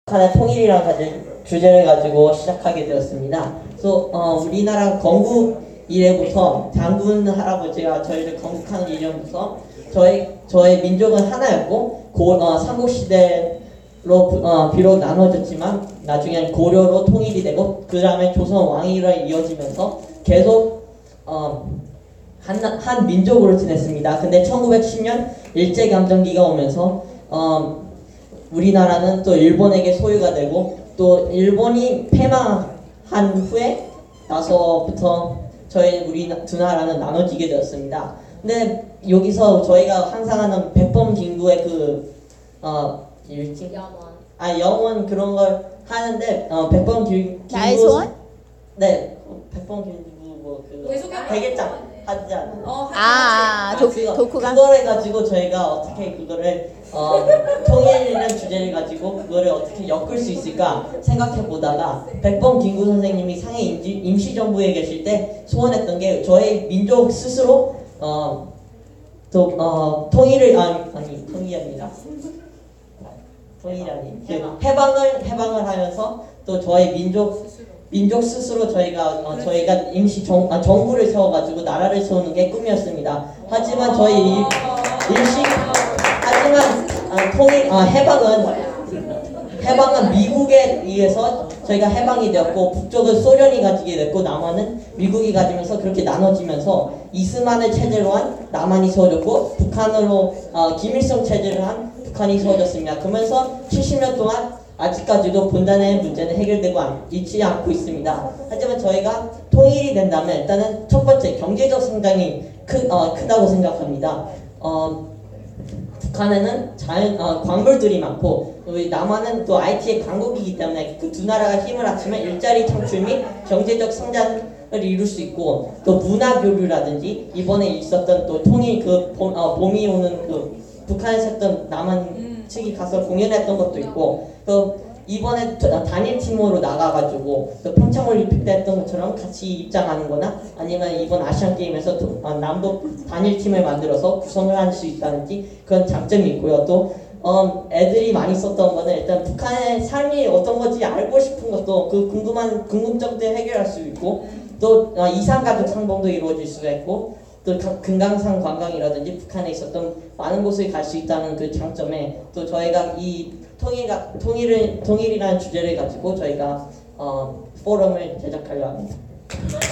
북한의 통일이라는 가진 주제를 가지고 시작하게 되었습니다. 그래서 우리나라 건국 이래부터 장군 할아버지가 저희를 건국하는 이전부터 저의 민족은 하나였고 삼국시대로 비록 나눠졌지만 나중엔 고려로 통일이 되고 그 다음에 조선 왕위로 이어지면서 계속 한 민족으로 지냈습니다. 근데 1910년 일제감정기가 오면서 우리나라는 또 일본에게 소유가 되고 또 일본이 패망한 후에 나서부터 우리 두 나라는 나눠지게 되었습니다. 근데 여기서 저희가 항상 하는 백범김구의 영원 그런 걸 하는데 백범김구 나의 소원? 네, 백범김구 대게장 하지 않나요? 독후감? 그걸 해가지고 저희가 어떻게 그거를 통일이라는 주제를 가지고 그거를 어떻게 엮을 수 있을까 생각해 보다가 백범김구 선생님이 상해 임시정부에 계실 때 소원했던 게 저희 민족 스스로 통일이 아니라 해방을 하면서 또 저희 민족 스스로 저희가 정부를 세워가지고 나라를 세우는 게 꿈이었습니다. 하지만 해방은 미국에 의해서 저희가 해방이 되었고 북쪽은 소련이 가지게 됐고 남한은 미국이 가지면서 그렇게 나눠지면서 이스만을 체제로 한 남한이 세워졌고 북한으로 김일성 체제를 한 북한이 세워졌습니다. 그러면서 70년 동안 아직까지도 분단의 문제는 해결되고 있지 않고 있습니다. 하지만 저희가 통일이 된다면 일단은 첫 번째 경제적 성장이 크다고 생각합니다. 북한에는 광물들이 많고 남한은 또 IT의 강국이기 때문에 그 두 나라가 힘을 합치면 일자리 창출 및 경제적 성장을 이룰 수 있고 또 문화 교류라든지 이번에 있었던 또 통일 봄이 오는 북한에서 했던 남한 측이 가서 공연했던 것도 있고 또 이번에 단일팀으로 나가가지고 또 평창올림픽 때 했던 것처럼 같이 입장하는 거나 아니면 이번 아시안게임에서 남북 단일팀을 만들어서 구성을 할 수 있다든지 그런 장점이 있고요. 또 애들이 많이 썼던 거는 일단 북한의 삶이 어떤 건지 알고 싶은 것도 그 궁금증들 해결할 수 있고 또 이산가족 상봉도 이루어질 수가 있고 또 금강산 관광이라든지 북한에 있었던 많은 곳을 갈 수 있다는 그 장점에 또 저희가 이 통일이라는 주제를 가지고 저희가 포럼을 제작하려 합니다.